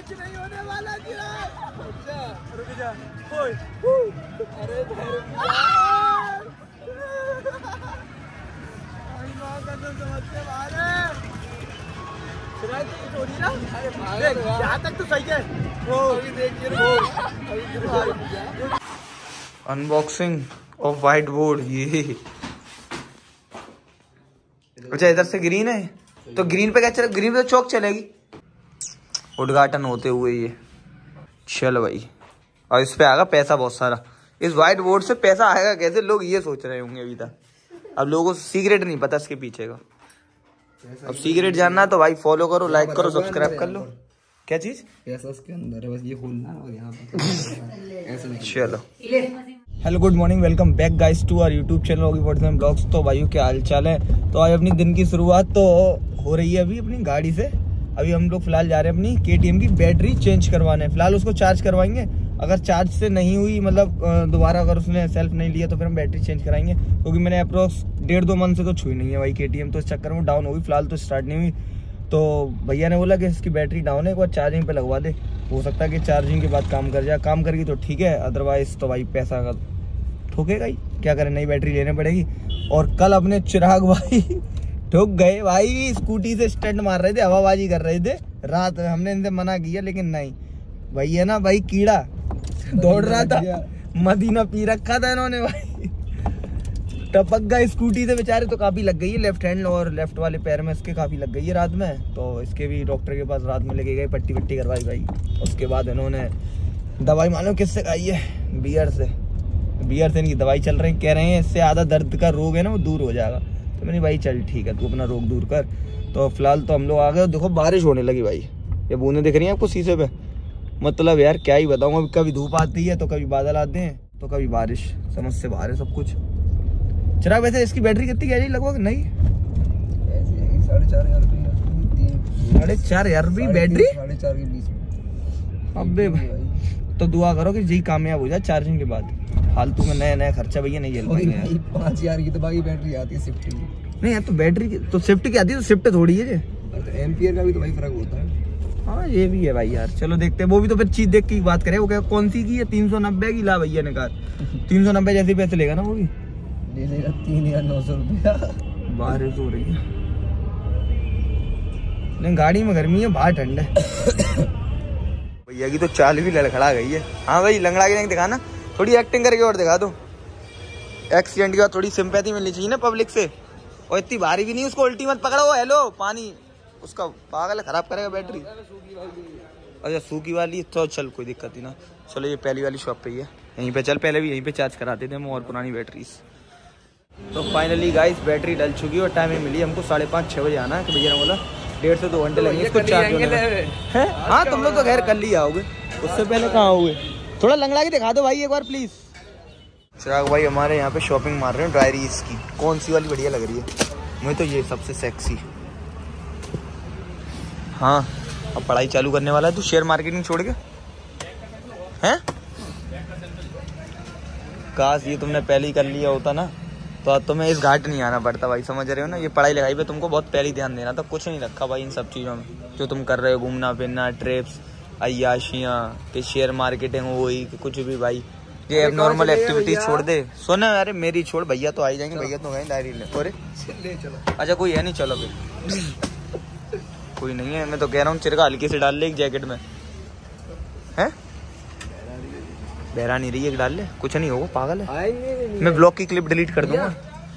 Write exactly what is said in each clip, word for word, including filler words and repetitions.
कुछ नहीं होने वाला चिराग। अच्छा रुक जा। अरे समझते बाहर है यहाँ तक तो सही है। Unboxing of white board. ये अच्छा इधर से ग्रीन है तो ग्रीन पे क्या चले, ग्रीन पे तो चौक चलेगी। उद्घाटन होते हुए ये चल भाई। और इस पे आएगा पैसा बहुत सारा। इस व्हाइट बोर्ड से पैसा आएगा कैसे, लोग ये सोच रहे होंगे अभी तक। अब लोगों को सीक्रेट नहीं पता इसके पीछे का। अब सीक्रेट जानना है तो भाई फॉलो करो, लाइक करो, सब्सक्राइब कर लो। क्या चीज पैसा उसके अंदर है, बस ये खोलना और यहाँ पर चलो। Hello good morning, welcome back guys to our YouTube channel होगी फोर्टी ब्लॉग्स। तो भाइयों क्या हाल चाल है। तो आज अपनी दिन की शुरुआत तो हो रही है अभी अपनी गाड़ी से। अभी हम लोग फिलहाल जा रहे हैं अपनी केटीएम की बैटरी चेंज करवाने। फिलहाल उसको चार्ज करवाएंगे, अगर चार्ज से नहीं हुई मतलब दोबारा अगर उसने सेल्फ नहीं लिया तो फिर हम बैटरी चेंज कराएंगे। क्योंकि मैंने अप्रोक्स डेढ़ दो मंथ से तो छुई नहीं है भाई केटीएम, तो इस चक्कर में डाउन होगी। फिलहाल तो स्टार्ट नहीं हुई। तो भैया ने बोला कि इसकी बैटरी डाउन है, एक बार चार्जिंग पे लगवा दे। हो सकता है कि चार्जिंग के बाद काम कर जाए। काम करेगी तो ठीक है, अदरवाइज तो भाई पैसा का ठोकेगा ही। क्या करें, नई बैटरी लेने पड़ेगी। और कल अपने चिराग भाई ठोक गए भाई। स्कूटी से स्टंट मार रहे थे, हवाबाजी कर रहे थे रात में। हमने इनसे मना किया लेकिन नहीं, भैया ना भाई कीड़ा दौड़ रहा था, मदीना पी रखा था इन्होंने भाई। टपक गए स्कूटी से बेचारे। तो काफी लग गई है लेफ्ट हैंड और लेफ्ट वाले पैर में इसके काफी लग गई है रात में। तो इसके भी डॉक्टर के पास रात में लेके गए, पट्टी पट्टी करवाई भाई। उसके बाद इन्होंने दवाई मालूम किससे खाई है, बियर से। बियर से इनकी दवाई चल रही, कह रहे हैं इससे आधा दर्द का रोग है ना वो दूर हो जाएगा। तो मैंने भाई चल ठीक है, तू अपना रोग दूर कर। तो फिलहाल तो हम लोग आ गए। देखो बारिश होने लगी भाई, ये बूंदें दिख रही हैं आपको शीशे पे। मतलब यार क्या ही बताऊँ, अभी कभी धूप आती है तो कभी बादल आते हैं तो कभी बारिश, समझ से बाहर है सब कुछ। चिराग वैसे इसकी बैटरी कितनी की है लगभग? नहीं साढ़े चार हजार रुपये साढ़े चार हजार रुपये बैटरी साढ़े चार के बीच में। अबे तो दुआ करो कि जी कामयाब हो जाए चार्जिंग के बाद। फालतू में नया नया खर्चा भैया नहीं झेल। पाँच हजार की तो बाकी बैटरी आती है स्विफ्ट की। नहीं यार तो बैटरी की तो स्विफ्ट की आती है, तो स्विफ्ट थोड़ी है। तो एम्पियर का भी तो भाई फर्क होता है। हाँ ये भी है भाई यार। चलो देखते हैं, वो भी तो फिर चीज देख के बात करें। वो क्या कौन सी की है? तीन सौ नब्बे की ला भैया ने कहा। तीन सौ नब्बे जैसे पैसे लेगा ना वो भी ले लेगा तीन हजार नौ सौ रुपया। बारिश हो रही है नहीं, गाड़ी में गर्मी है, बाहर ठंड है। भैया की तो चाल भी लड़खड़ा गई है। हाँ भाई लंगड़ा के नहीं दिखाना, थोड़ी एक्टिंग करके और दिखा दो। एक्सीडेंट के बाद थोड़ी सिंपैथी मिलनी चाहिए ना पब्लिक से। और इतनी भारी भी नहीं, उसको उल्टी मत पकड़ो। हेलो पानी उसका पागल खराब करेगा बैटरी। अच्छा सूखी वाली तो चल कोई दिक्कत ही ना। चलो ये पहली वाली शॉप पे ही है, यहीं पे चल। पहले भी यहीं पे चार्ज कराते थे हम और पुरानी बैटरीज। तो फाइनली गाइस बैटरी डल चुकी है और टाइमिंग मिली हमको साढ़े पाँच छः बजे आना है। तो भैया ने बोला डेढ़ से दो घंटे लगेंगे इसको चार्ज होने में। हाँ तुम लोग तो खैर कल ही आओगे, उससे पहले कहाँ आओगे। थोड़ा लंगड़ा के दिखा दो भाई एक बार प्लीज। चिराग भाई हमारे यहाँ पे शॉपिंग मार रहे हैं डायरीज की। कौन सी वाली बढ़िया लग रही है? मुझे तो ये सबसे सेक्सी। हाँ अब पढ़ाई चालू करने वाला है तू शेयर मार्केटिंग छोड़ के हैं? काश ये तुमने पहले ही कर लिया होता ना तो अब तुम्हें इस घाट नहीं आना पड़ता भाई। समझ रहे हो ना, ये पढ़ाई लिखाई पे तुमको बहुत पहले ही ध्यान देना था। कुछ नहीं रखा भाई इन सब चीज़ों में जो तुम कर रहे हो, घूमना फिरना, ट्रिप्स, अय्याशियाँ, कि शेयर मार्केटिंग हो गई कि कुछ भी भाई। ये अब नॉर्मल एक्टिविटीज छोड़ दे। सुन अरे मेरी छोड़, भैया तो आ ही जाएंगे। भैया तो गए डायरी ले। अरे अच्छा कोई है नहीं, चलो फिर कोई नहीं है। मैं तो कह रहा हूँ चिरका हल्के से डाल ले एक जैकेट में है। बहरा नहीं रही है, डाल ले, कुछ नहीं होगा। पागल है, मैं ब्लॉग की क्लिप डिलीट कर दूंगा।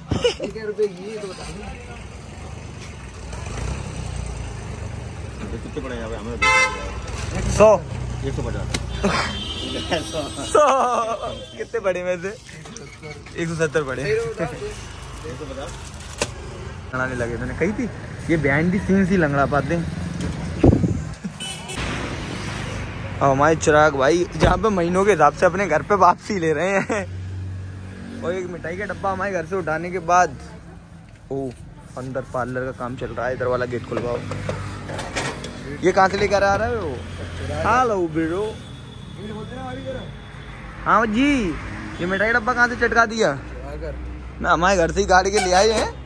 कितने पड़े यहाँ पे हमें? सौ एक सौ पचास। सौ कितने पड़े में से? एक सौ सत्तर पड़े। लंगड़ाने लगे मैंने कही थी ये बिहाइंड दी सीन्स ही लंगड़ा पाते हैं। और हमारे चिराग भाई जहाँ पे महीनों के हिसाब से अपने घर पे वापसी ले रहे हैं। और एक मिठाई का डब्बा हमारे घर से उठाने के बाद ओ अंदर पार्लर का काम चल रहा है। इधर वाला गेट खुलवाओ। ये कहाँ से लेकर आ रहे हो? Hello bro. हाँ जी ये मिठाई का डब्बा कहाँ से चटका दिया? ना हमारे घर से ही गाड़ी के ले आए हैं।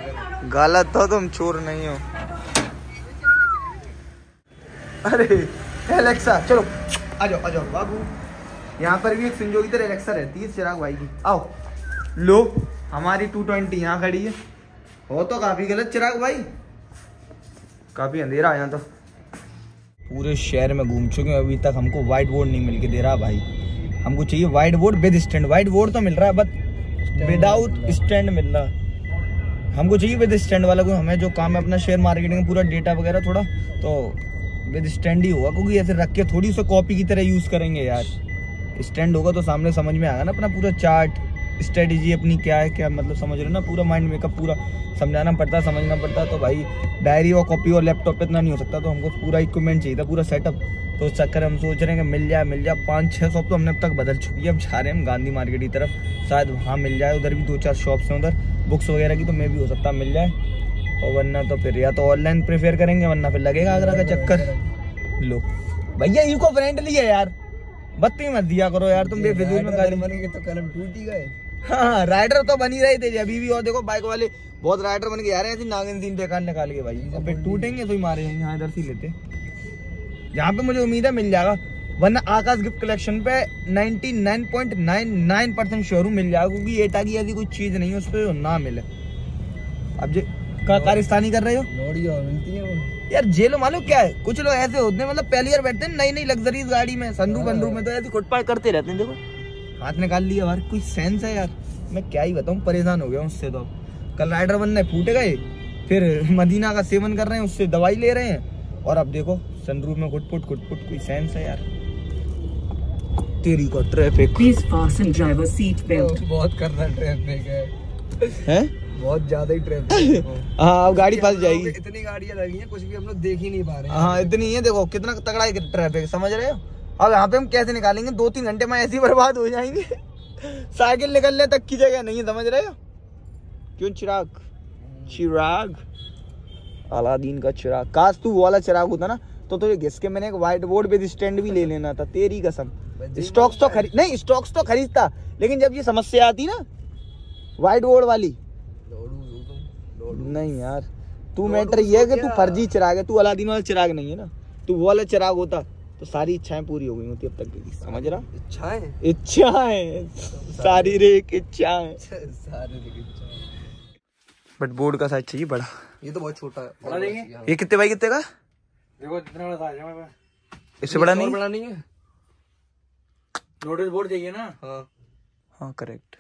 गलत हो तुम, चोर नहीं हो। अरे एलेक्सा चलो आ जाओ आ जाओ बाबू। यहाँ पर भी एक संजोगी तरह एलेक्सा रहती है चिराग भाई की। आओ लो हमारी टू ट्वेंटी यहाँ खड़ी है। हो तो काफी गलत चिराग भाई, काफी अंधेरा है यहाँ तो। पूरे शहर में घूम चुके हैं, अभी तक हमको व्हाइट बोर्ड नहीं मिल के दे रहा भाई। हमको चाहिए white board with stand. White board तो मिल रहा है बट विदाउट स्टैंड मिल रहा है। हमको चाहिए विद स्टैंड वाला। को हमें जो काम है अपना शेयर मार्केटिंग पूरा डेटा वगैरह थोड़ा तो विद स्टैंड ही होगा, क्योंकि ऐसे रख के थोड़ी उसे कॉपी की तरह यूज करेंगे यार। स्टैंड होगा तो सामने समझ में आएगा ना अपना पूरा चार्ट स्ट्रेटेजी अपनी क्या है क्या, मतलब समझ रहे हो ना। पूरा माइंड मेकअप पूरा समझाना पड़ता समझना पड़ता। तो भाई डायरी और कॉपी और लैपटॉप पे इतना नहीं हो सकता, तो हमको पूरा इक्विपमेंट चाहिए था, पूरा सेटअप। तो उस चक्कर हम सोच रहे हैं कि मिल जाए मिल जाए। पाँच छः शॉप तो हमने अब तक बदल चुकी है। अब जा रहे हैं हम गांधी मार्केट की तरफ, शायद वहाँ मिल जाए। उधर भी दो चार शॉप्स हैं उधर बुक्स वगैरह की, तो मैं भी हो सकता मिल जाए। और वरना तो फिर या तो ऑनलाइन प्रेफर करेंगे, वरना फिर लगेगा आगरा का चक्कर। लो भैया इको फ्रेंडली है यार, बत्ती मत दिया करो यार तुम बेफिजूल में गाली। बनेंगे तो कलम टूट ही गए। हाँ राइडर तो बन ही रहे थे अभी भी। और देखो बाइक वाले बहुत राइडर बन के आ रहे हैं नागिन सीन बेकार निकाल के भाई। अब फिर टूटेंगे तो ही मारे जाएंगे। यहाँ इधर से लेते, यहाँ पे मुझे उम्मीद है मिल जाएगा। वरना आकाश गिफ्ट कलेक्शन पे निन्यानवे point nine nine percent sure हूँ मिल जाएगा, क्योंकि एटा की ऐसी कोई चीज नहीं है उस पर ना मिले। अब जो कारिस्तानी कर रहे हो मिलती है वो यार, जेलो मालूम क्या है, कुछ लोग ऐसे होते हैं मतलब पहली बार बैठते हैं नई नई लग्जरीज गाड़ी में, संदूक बंदूक में, तो ऐसी खुटपाट करते रहते हैं। देखो हाथ निकाल लिया यार, कोई सेंस है यार। मैं क्या ही बताऊं, परेशान हो गया उससे। तो कल राइडर बनने फूट गए, फिर मदीना का सेवन कर रहे हैं, उससे दवाई ले रहे हैं, और अब देखो सनरूफ में खुटपुट खुटपुट। कोई सेंस है यार तेरी को। ट्रैफिक ड्राइवर सीट बेल्ट बहुत कर रहा ट्रैफिक है हैं? बहुत ज्यादा ही ट्रैफिक है। हाँ अब गाड़ी फंस जाएगी। इतनी गाड़ियां लगी हैं कुछ भी हम लोग देख ही नहीं पा रहे हैं। हाँ इतनी है, देखो कितना तगड़ा है ट्रैफिक, समझ रहे हो। अब यहाँ पे हम कैसे निकालेंगे, दो तीन घंटे में ऐसे ही बर्बाद हो जाएंगे। साइकिल निकलने तक की जगह नहीं है, समझ रहे हो। क्यों चिराग, चिराग अलादीन का चिराग। काश तू वो वाला चिराग होता ना तो तुझे घिस के मैंने एक व्हाइट बोर्ड पे स्टैंड भी ले लेना था, तेरी कसम। स्टॉक्स तो खरीद नहीं स्टॉक्स तो खरीदता, लेकिन जब ये समस्या आती ना व्हाइट बोर्ड वाली, नहीं यार तू मैटर ये है कि तू फर्जी चिराग है, तू अलादीन वाला चिराग नहीं है ना। तू वो वाला चिराग होता तो सारी इच्छाएं पूरी हो गई होती अब तक की, समझ रहा। इच्छाएं इच्छाएं शारीरिक इच्छाएं शारीरिक इच्छाएं। बट बोर्ड का साइज चाहिए बड़ा। ये तो बहुत छोटा है। बड़ा देंगे? ये कितने बाई कितने का? देखो कितना बड़ा साइज है मेरे पास। इससे बड़ा नहीं, बड़ा नहीं है। नोटिस बोर्ड चाहिए ना। हाँ हाँ करेक्ट।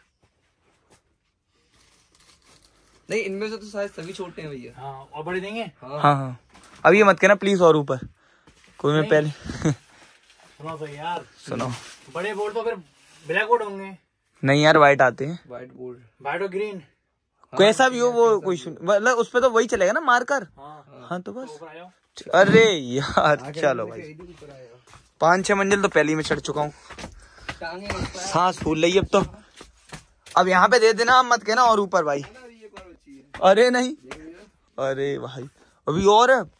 नहीं इनमें से तो साइज सभी छोटे हैं भैया। हाँ और बड़े देंगे। हाँ हाँ हाँ अब ये मत कहना प्लीज और ऊपर कोई मैं पहले सुनो तो यार, सुनो बड़े बोर्ड तो फिर ब्लैक बोर्ड होंगे। नहीं यार व्हाइट आते हैं, व्हाइट बोर्ड व्हाइट और ग्रीन। कैसा भी हो वो कोई मतलब उस पे तो वही चलेगा ना मार्कर। हाँ हाँ तो बस। ऊपर आ जाओ। अरे यार चलो भाई, पाँच छह मंजिल तो पहले ही मैं चढ़ चुका हूँ, सांस फूल रही अब तो। अब यहाँ पे दे देना, मत कहना और ऊपर भाई। अरे नहीं, अरे भाई अभी और है।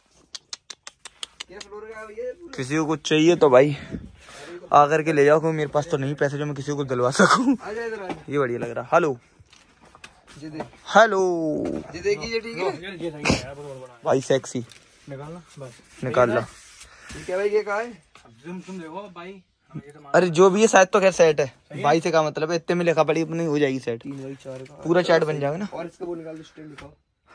किसी को कुछ चाहिए तो भाई आकर के ले जाओ, क्योंकि मेरे पास तो नहीं पैसे जो मैं किसी को दिलवा सकूं। ये बढ़िया लग रहा। हेलो हेलो ठीक है भाई, सेक्सी निकालना बस, निकाल ला। क्या भाई ये कहा है? तुम तुम देखो भाई। अरे जो भी है शायद तो खैर सेट है भाई से, का मतलब है इतने में लिखा पड़ी अपनी हो जाएगी सेट, तीन बाई चार का पूरा चार्ट बन जाएगा ना। और इसका वो निकाल दो, स्टैंड दिखाओ।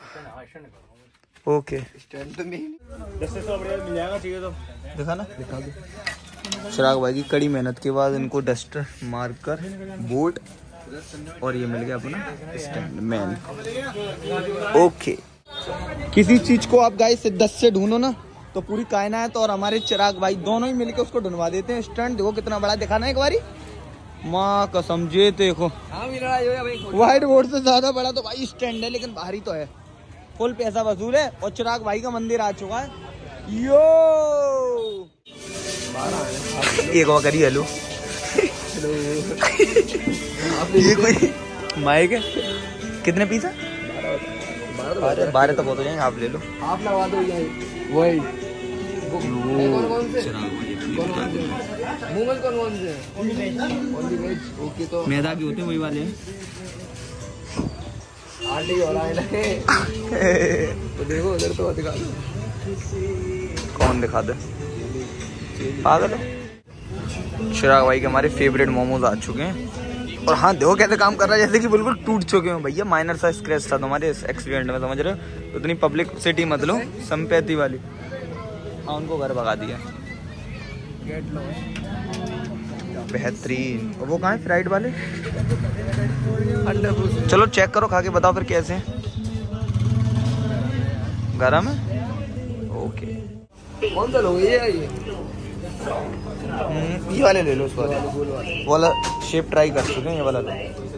ओके स्टैंड तो मेन दस सौ बढ़िया मिल जाएगा, चाहिए तो दिखा ना। दिखा दो। चिराग भाई की कड़ी मेहनत के बाद इनको डस्टर मार्कर बोर्ड और ये मिल गया अपना स्टैंड मैन। ओके किसी चीज को आप गाइस से दस से ढूंढो ना तो पूरी कायनात और हमारे चिराग भाई दोनों ही मिलके उसको ढूंढवा देते हैं। स्टैंड देखो कितना बड़ा, दिखाना एक बारी। माँ कसम जे देखो व्हाइट बोर्ड से ज्यादा बड़ा तो भाई स्टैंड है, लेकिन बाहरी तो है। फुल पैसा वसूल है और चिराग भाई का मंदिर आ चुका है। यो एक और करी हेलो। ये कोई माइक है, कितने पीस है? बारह बारह तो बहुत हो जाएंगे, आप ले लो। आप लगा दो वही कौन कौन से कौन कौन से मूंगल कौन कौन से ओनली वेज। ओके तो मैदा भी होते हैं वही वाले हैं। आंटी और आए लगे तो देखो उधर तो दिखा दो। कौन दिखा दे? पागल है। चिराग भाई के हमारे फेवरेट मोमोज आ चुके हैं और हाँ देखो कैसे काम कर रहा है, जैसे कि बिल्कुल टूट चुके हैं भैया। माइनर सा स्क्रैच था तुम्हारे एक्सीडेंट में, समझ रहे हो। उतनी पब्लिसिटी मत लो संपैती वाली। हाँ उनको घर भगा दिया। बेहतरीन। और वो कहाँ है फ्राइड वाले? चलो चेक करो, खा के बताओ फिर कैसे हैं। गरम है? ओके। कौन सा लोगे ये ये ये वाले ले लो, उस वाले वाला शेप ट्राई कर चुके हैं, ये वाला लो।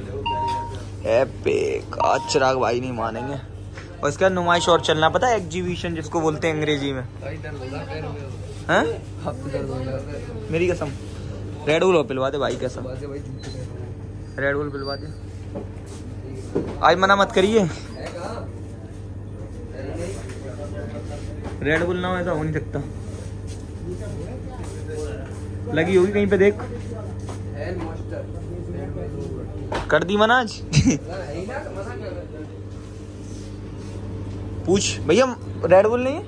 एपिक। आज चिराग भाई नहीं मानेंगे। और इसका नुमाइश और चलना, पता है एग्जीबिशन जिसको बोलते हैं अंग्रेजी में। हैं? मेरी कसम रेड बुल पिलवा दे भाई, कसम रेड बुल पिलवा दे। आज मना मत करिए, रेड बुल ना हो ऐसा हो नहीं सकता। लगी होगी कहीं पे, देख कर दी मना आज। पूछ भैया रेड बुल नहीं है?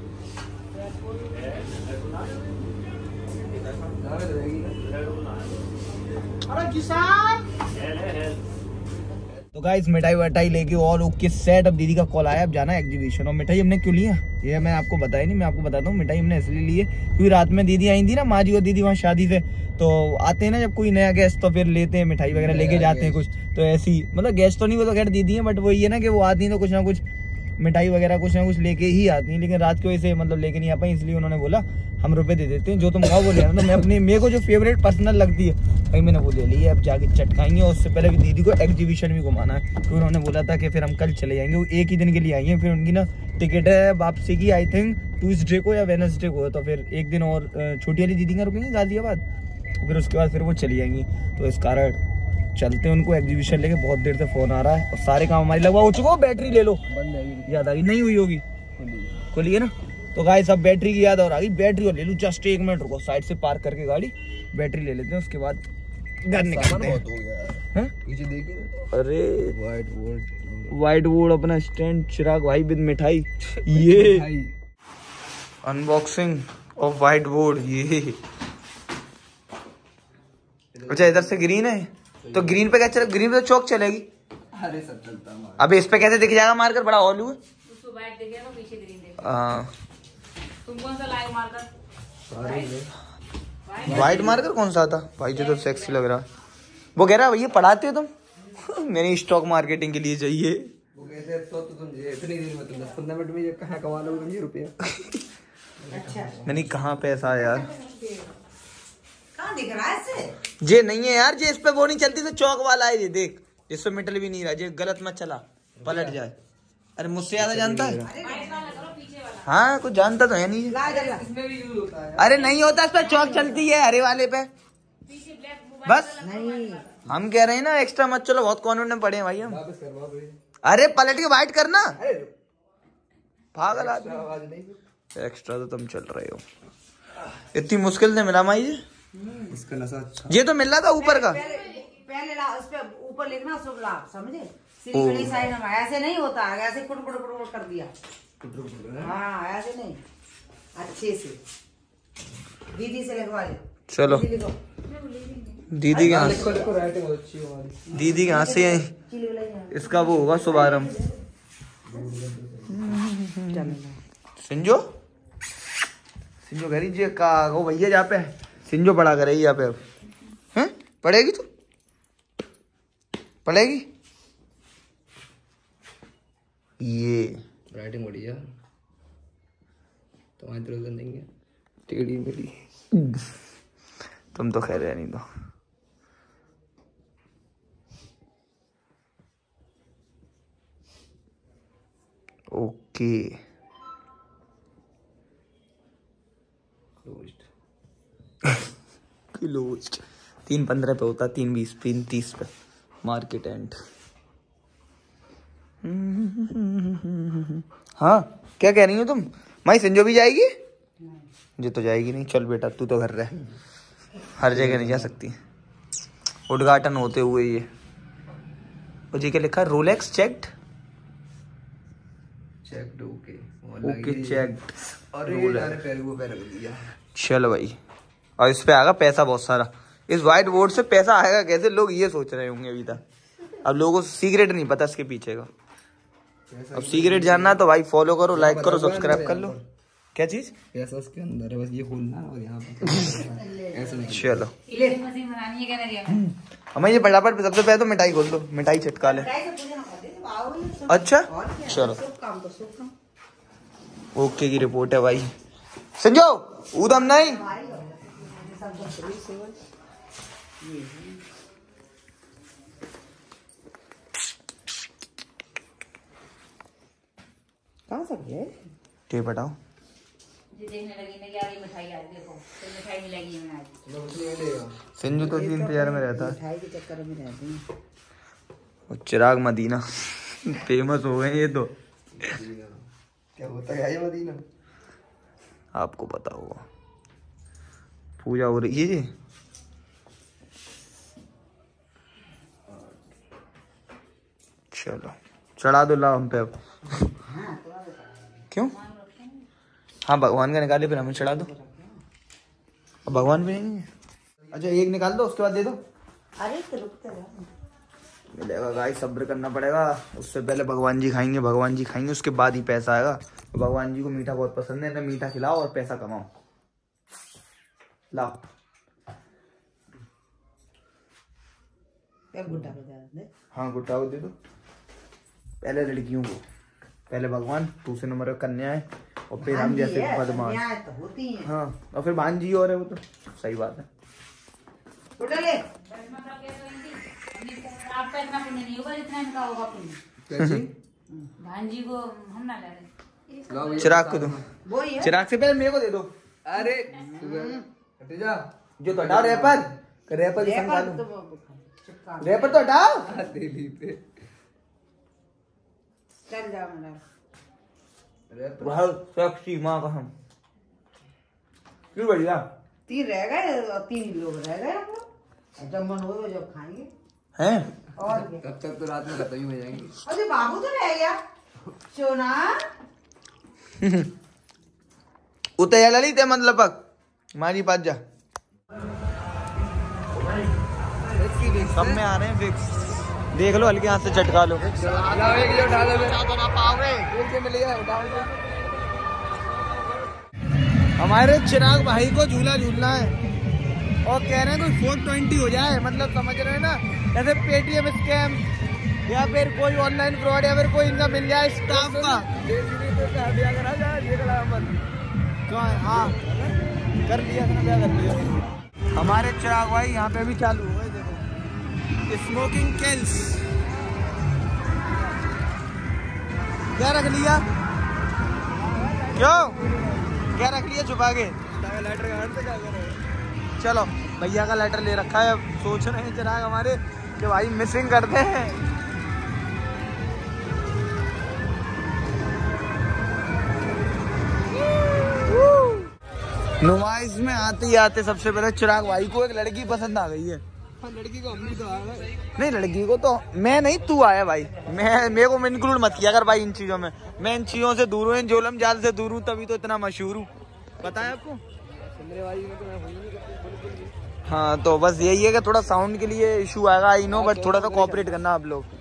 तो गाइस मिठाई वटाई लेके ऑल ओके सेट। अब दीदी का कॉल आया, अब जाना है एग्जीबिशन। और मिठाई हमने क्यों लिया ये मैं आपको बताया नहीं, मैं आपको बताता हूँ। मिठाई हमने इसलिए ली है क्योंकि रात में दीदी आई थी ना, माँ जी और दीदी वहाँ शादी से, तो आते हैं ना जब कोई नया गेस्ट तो फिर लेते हैं मिठाई वगैरह लेके जाते हैं कुछ। तो ऐसी मतलब गेस्ट तो नहीं, वो तो खैर दीदी है, बट वो ये ना कि वो आती है तो कुछ ना कुछ मिठाई वगैरह कुछ ना कुछ लेके ही आती हैं। लेकिन रात की वजह से मतलब लेके नहीं आ पाई, इसलिए उन्होंने बोला हम रुपए दे देते हैं, जो तुम खाओ वो ले आना। तो मैं अपनी मेरे को जो फेवरेट पर्सनल लगती है भाई मैंने वो ले ली है। अब जाके चटकाएंगे। और उससे पहले भी दीदी को एग्जीबिशन भी घुमाना है, तो उन्होंने बोला था कि फिर हम कल चले जाएंगे। वो एक ही दिन के लिए आई हैं, फिर उनकी ना टिकट है वापसी की, आई थिंक ट्यूसडे को या वेडनेसडे को। तो फिर एक दिन और छोटी वाली दीदी का रुकेंगे गाजियाबाद, फिर उसके बाद फिर वो चली जाएंगी। तो इस कारण चलते हैं उनको एग्जीबिशन लेके। बहुत देर से फोन आ रहा है और सारे काम हमारी लगवा हो चुका। बैटरी ले लो, याद आ गई नहीं हुई होगी, खोलिए ना। तो गाइस सब बैटरी की याद और आ गई, बैटरी और ले लूँ। जस्ट एक मिनट रुको, साइड से पार्क करके गाड़ी बैटरी ले लेते हैं, उसके बाद घर निकलते हैं। पीछे देखिए, अरे व्हाइट बोर्ड, व्हाइट बोर्ड अपना स्टैंड, चिराग भाई विद मिठाई। ये अनबॉक्सिंग ऑफ व्हाइट बोर्ड। ये अच्छा इधर से ग्रीन है, तो ग्रीन पे क्या चल, ग्रीन पे तो चौक चलेगी। अरे सब चलता है। अबे इस पे कैसे दिख जाएगा मार्कर, बड़ा ऑलू है। उसको व्हाइट दिखेगा तो पीछे ग्रीन दिखेगा। हां तुम कौन सा लाइक मार्कर? व्हाइट मार्कर कौन सा था भाई, जो तो सेक्सी लग रहा। वो कह रहा भैया पढ़ाते हो तुम? मैंने स्टॉक मार्केटिंग के लिए चाहिए। वो कहते हैं तो तुम ये इतनी देर में तुम दस पंद्रह मिनट में ये कहाँ कमा लोगे तुम ये रुपया। अच्छा मैंने कहाँ पैसा है यार, कहाँ दिख रहा है इससे? जे नहीं है यार, जे इस पे वो नहीं चलती तो चौक वाला है ये, देख इससे मिटल भी नहीं रहा, जे गलत मत चला पलट जाए। अरे मुझसे ज्यादा जानता है। हाँ कुछ जानता तो है नहीं। इसमें भी यूज होता है। अरे नहीं होता, इस पे चौक चलती है हरे वाले पे बस। नहीं हम कह रहे हैं ना एक्स्ट्रा मत चलो, बहुत कॉन्वेंट में पड़े हैं भाई हम। वापस करवा दो। अरे पलट के वाइट करना, अरे पागल आदमी। आवाज नहीं, एक्स्ट्रा तो तुम चल रहे हो। इतनी मुश्किल से मिला माई, इसका नशा अच्छा। ये तो मिल रहा था ऊपर का। पहले पहले ला, उस पे ऊपर लिखना शुभ लाभ, समझे? श्री गणेश साईं नमः। ऐसे नहीं होता, ऐसे कुट कुट कुट कर दिया। हाँ ऐसे नहीं, अच्छे से दीदी से लिखवा ले। चलो दीदी लिखो। दीदी के हाथ, लिखो लिखो, राइटिंग अच्छी है हमारी। दीदी के हाथ से इसका वो होगा शुभारंभ। सिंजो सिंजो कह रही का वो भैया जहाँ पे सिंजो पढ़ा कर रही यहाँ पे। अब हैं पढ़ेगी तू, पढ़ेगी? ये राइटिंग बढ़िया, तुम्हारी तरह से नहीं है। टेढ़ी मेरी, तुम तो खैर है नहीं तो। Okay closed. तीन पंद्रह पे होता, तीन बीस, तीन तीस पे मार्केट एंड। हाँ क्या कह रही हो तुम? माई संजो भी जाएगी? जो तो जाएगी नहीं, चल बेटा तू तो घर रह, हर जगह नहीं जा सकती। उद्घाटन होते हुए ये और जी क्या लिखा, Rolex checked checked okay okay checked. अरे यार पैर वो पैर लग दिया। चल भाई और इस पे आएगा पैसा बहुत सारा। इस व्हाइट बोर्ड से पैसा आएगा कैसे, लोग ये सोच रहे होंगे अभी तक। अब लोगों को सीक्रेट नहीं पता इसके पीछे का। अब सीक्रेट जानना तो भाई फॉलो करो, लाइक करो, सब्सक्राइब कर लो। क्या चीज? पैसा उसके अंदर है, बस ये खोलना और यहाँ पर चलो हमें ये फटाफट सबसे पहले तो मिठाई खोल दो, मिठाई चटका ले। अच्छा चलो ओके की रिपोर्ट है भाई। संजो ऊधम नहीं। कहाँ सब है? टे बताओ। देखने लगी मैं यार ये मिठाई आज देखो, तो मिठाई मिलेगी हमें आज। संजू तो इसी इंतजार में रहता है, मिठाई के चक्कर में रहते हैं। और चिराग मदीना फेमस हो गए ये तो। क्या होता है ये मदीना? आपको पता होगा। पूजा हो रही है जी। चलो चढ़ा दो ला हम पे अब। क्यों? हाँ भगवान का निकाले फिर हमें चढ़ा दो। अब भगवान भी नहीं है। अच्छा एक निकाल दो उसके बाद दे दो। अरे तो रुक तो जाओ। मिलेगा गाइस, सब्र करना पड़ेगा। उससे पहले भगवान जी खाएंगे, भगवान जी खाएंगे उसके बाद ही पैसा आएगा। तो भगवान जी को मीठा बहुत पसंद है, ना मीठा खिलाओ और पैसा कमाओ। लाओ गुड्डा को दे। हाँ गुड्डा को दे दो। पहले लड़कियों को, पहले भगवान, दूसरे नंबर पर कन्या है और फिर हम जैसे बदमाश। तो होती हैं। हाँ और फिर भांजी और है वो तो सही बात है। गुड्डा ले। आपका इतना पुण्य नहीं होगा जितना इनका होगा पुण्य। भांजी को हम ना ले रहे। चिराग को दो। वो ही है। चिराग से पहले मेरे को दे दो। अरे जा जो तो हटाओ रैपर, रैपर की संग डालो। चिपका रैपर तो हटाओ। दिल्ली पे चल जाओ मैडम। बहुत सेक्सी माँ कसम। क्यों बढ़िया? तीन रह गए और तीन लोग रह गए हम लोग। जब मन हो जब खाएंगे हैं? और क्या? तब तक तो रात में खत्म ही हो जाएंगे। अरे बाबू तो रह गया सोना। उते ललित है मतलब पक मारी पास जा। सब में आ रहे हैं फिक्स। देख लो हल्के हाथ से चटका लो। लाओ एक जो डालो बना पाओगे एक के मिलेगा डाल दो। हमारे चिराग भाई को झूला झूलना है और कह रहे हैं कोई फोर ट्वेंटी हो जाए, मतलब समझ रहे हैं ना, जैसे पेटीएम स्कैम या फिर कोई ऑनलाइन फ्रॉड या फिर कोई इनका मिल जाए स्टाफ का। हाँ कर लिया क्या कर लिया। हमारे चिराग भाई यहाँ पे भी चालू हुआ है, देखो स्मोकिंग किल्स। क्या रख लिया? क्यों क्या रख लिया छुपा के? चलो भैया का लेटर ले रखा है। अब सोच रहे हैं चिराग हमारे कि भाई मिसिंग करते हैं। नुमाइश में आते ही आते सबसे पहले चिराग भाई को एक लड़की पसंद आ गई है। लड़की को हमने तो आ गए। नहीं लड़की को तो मैं नहीं, तू आया भाई। मैं मेरे को इंक्लूड मत किया कर भाई इन चीजों में। मैं इन चीजों से दूर हूँ, इन जोलम जाल से दूर हूँ, तभी तो इतना मशहूर हूँ। पता है आपको? हाँ तो बस यही है कि थोड़ा साउंड के लिए इशू आएगा, आई नो, बट थोड़ा सा कोऑपरेट करना आप लोग।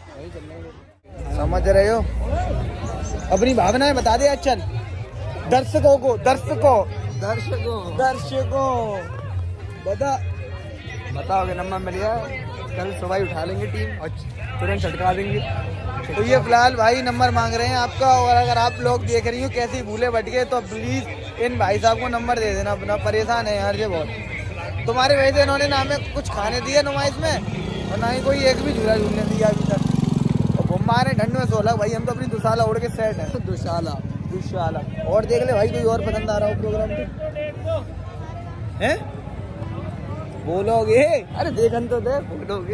समझ रहे हो? अपनी भावनाएं बता दे चल दर्शकों को। दर्शकों दर्शकों दर्शकों बता बताओगे नंबर मिल गया, कल सुबह उठा लेंगे टीम और तुरंत छटका देंगे। तो ये फिलहाल भाई नंबर मांग रहे हैं आपका, और अगर आप लोग देख रही हो कैसे भूले भटके तो प्लीज इन भाई साहब को नंबर दे देना अपना। परेशान है यार ये बहुत। तुम्हारे वजह से इन्होंने ना हमें कुछ खाने दिया नुमाइश में और ना ही कोई एक भी झूला झूलने दिया अभी तक। और घुमा रहे ठंड में सोलह भाई, हम तो अपनी दुशाला उड़ के सेट है। दुशाला दुशाला और देख ले भाई कोई और पसंद आ रहा हो प्रोग्राम पे हैं? बोलोगे? अरे देखन तो दे बोलोगे।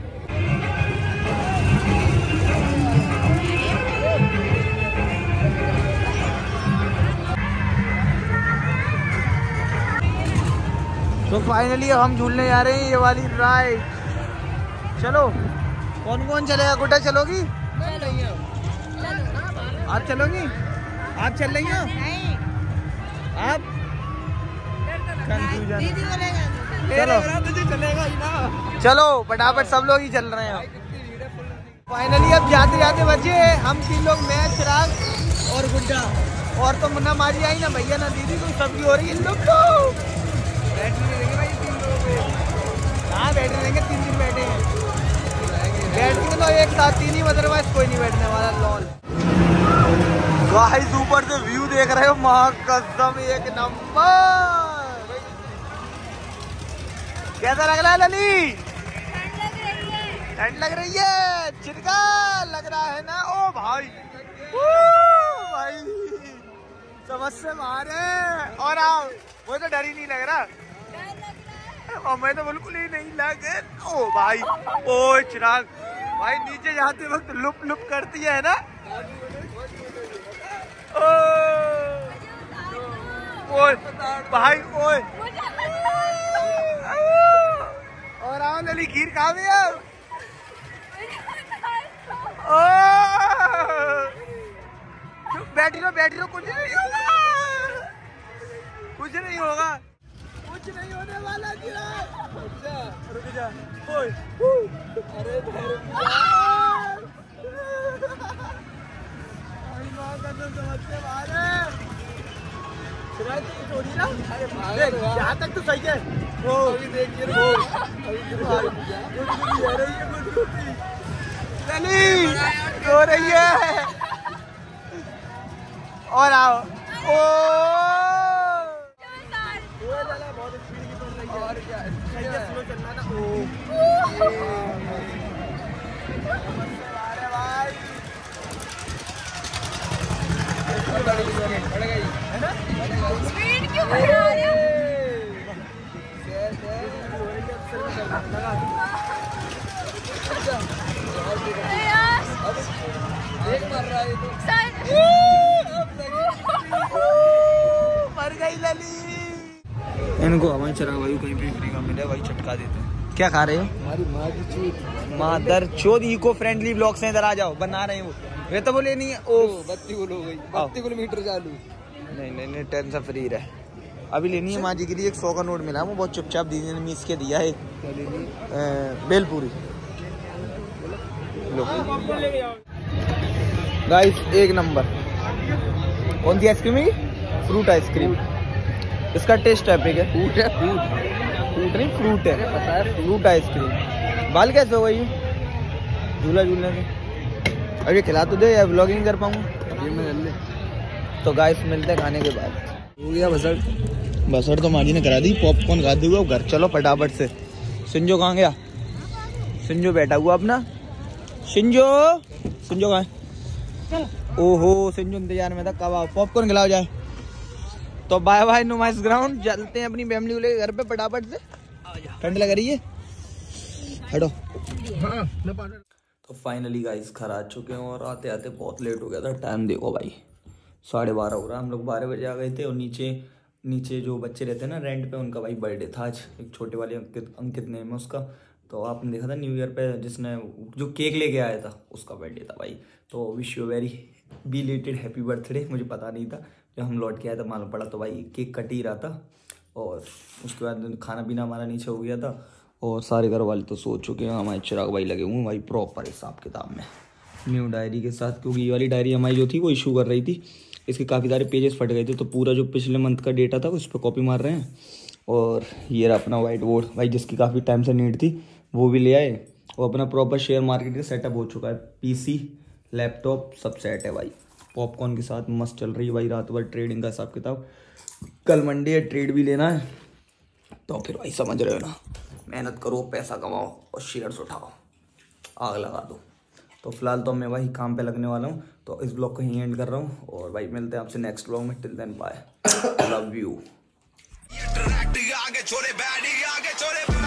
तो फाइनली हम झूलने जा रहे हैं ये वाली राइड। चलो कौन कौन चलेगा? गुड्डा चलोगी? आप चलोगी? आप चल रही हो? आप कंफ्यूजन। चलो चलेगा ही ना। चलो फटाफट सब लोग ही चल रहे हैं। फाइनली अब जाते जाते बचे हम तीन लोग, मैं, चिराग और गुड्डा। और तो मुन्ना मारी आई ना भैया ना दीदी, तो सबकी हो रही है इन लोग को। हाँ बैठे रहेंगे, तीन दिन बैठे हैं। बैठेंगे तो एक साथ तीन ही, अदरवाइज कोई नहीं बैठने वाला। लॉल गाइस ऊपर से व्यू देख रहे हो, माँ कसम एक नंबर। कैसा लग रहा है लली? ठंड लग रही है, चिरका लग रहा है ना। ओ भाई ओ भाई समझ से मारे। और आओ, मुझे तो डर ही नहीं लग रहा, और मैं तो बिल्कुल ही नहीं लगे। ओ भाई ओ चिराग भाई नीचे जाते वक्त लुप लुप करती है ना। ओ ओए भाई ओए। और आओ लली खीर खावे अब। बैठी रहो बैठी रहो, कुछ नहीं होगा, कुछ नहीं होगा, कुछ नहीं होने वाला। रुक जा। ओए अरे छोड़ी ना। अरे यहाँ तक तो सही है। वो अभी देखिए वो रो रही है। और आओ। ओ बहुत स्पीड की पड़ रही है। और क्या स्लो चलना ना। ओ अरे भाई है ना, स्पीड क्यों बढ़ा रहे हो? मर गई लली। इनको हमारे चिराग भाई कहीं भी फ्री का मिले भाई चटका देते हैं। क्या खा रहे हो? हमारी मादर चोद इको फ्रेंडली ब्लॉग से इधर आ जाओ, बना रहे हैं वो। वे तो बोले नहीं है। ओ बत्ती गुल हो गई, बत्ती किलोमीटर चालू। नहीं नहीं नहीं टेंशन फ्री रहे। अभी लेनी है माँ जी के लिए एक सौ का नोट मिला, वो बहुत चुपचाप दीदी ने मीस के दिया है। बेलपूरी गाइस एक नंबर। कौन सी आइसक्रीम है? Fruit ice cream. इसका टेस्ट एपिक है। फ्रूट है, फ्रूट फ्रूट नहीं फ्रूट है, पता है फ्रूट आइसक्रीम। बाल कैसे हो गई झूला झूलने से? अभी खिला तो दे या व्लॉगिंग कर पाऊंगा। तो गाइस मिलते हैं खाने के बाद। हो गया बसर बसर तो माजी ने करा दी, पॉपकॉर्न खा दी हुआ घर। चलो फटाफट से। सिंजो कहाँ गया? सिंजो बैठा हुआ अपना। सिंजो सिंजो कहाँ है? ओहो सिंजो इंतजार में था, कब आओ पॉपकॉर्न खिलाओ जाए। तो बाय बाय नुमाइश ग्राउंड, चलते हैं अपनी फैमिली को लेकर घर पे फटाफट से। ठंड लग रही है, हटो। तो फाइनली गाइस घर आ चुके हैं और आते आते बहुत लेट हो गया था। टाइम देखो भाई साढ़े बारह हो रहा है। हम लोग बारह बजे आ गए थे। और नीचे नीचे जो बच्चे रहते हैं ना रेंट पे, उनका भाई बर्थडे था आज। एक छोटे वाले अंकित अंकित नेम है उसका। तो आपने देखा था न्यू ईयर पे जिसने जो केक लेके आया था, उसका बर्थडे था भाई। तो wish you very belated happy birthday. मुझे पता नहीं था, जब हम लौट के आए तो मालूम पड़ा। तो भाई केक कट ही रहा था। और उसके बाद खाना पीना हमारा नीचे हो गया था। और सारे घर वाले तो सो चुके हैं। हमारे चिराग भाई लगे हुए भाई प्रॉपर हिसाब किताब में न्यू डायरी के साथ, क्योंकि ये वाली डायरी हमारी जो थी वो इशू कर रही थी। इसके काफ़ी सारे पेजेस फट गए थे, तो पूरा जो पिछले मंथ का डेटा था उस पर कॉपी मार रहे हैं। और ये रहा अपना वाइट बोर्ड भाई, जिसकी काफ़ी टाइम से नीड थी, वो भी ले आए। और अपना प्रॉपर शेयर मार्केट का सेटअप हो चुका है। पीसी लैपटॉप सब सेट है भाई। पॉपकॉर्न के साथ मस्त चल रही है भाई रात भर ट्रेडिंग का हिसाब किताब। कल मंडे है, ट्रेड भी लेना है। तो फिर भाई समझ रहे हो ना, मेहनत करो, पैसा कमाओ और शेयर्स उठाओ, आग लगा दो। तो फिलहाल तो मैं भाई काम पे लगने वाला हूँ। तो इस ब्लॉग को यहीं एंड कर रहा हूँ। और भाई मिलते हैं आपसे नेक्स्ट ब्लॉग में। Till then bye, love you.